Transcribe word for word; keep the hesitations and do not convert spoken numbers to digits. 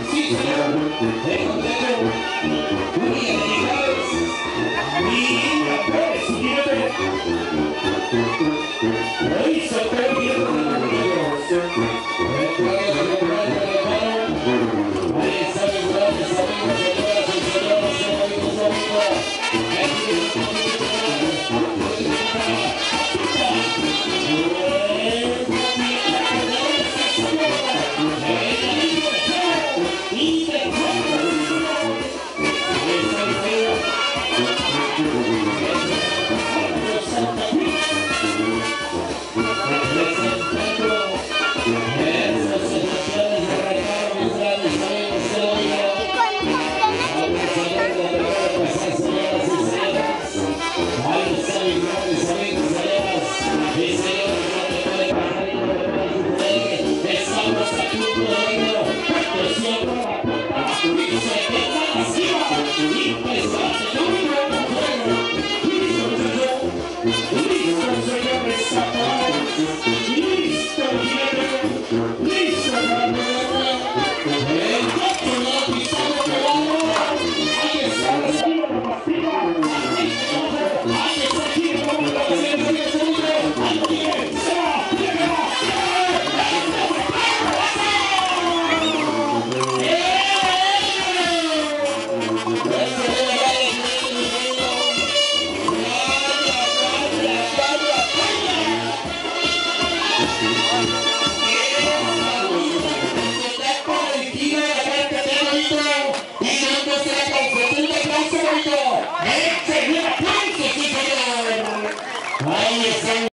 Sí, señor. Tengo un dedo. Muy delicados. Y campeones, siguiente. Lo hizo todo bien con los amigos. Ahí está mi grandes amigos, señoras y señores, amigos, amigos. Ahí está.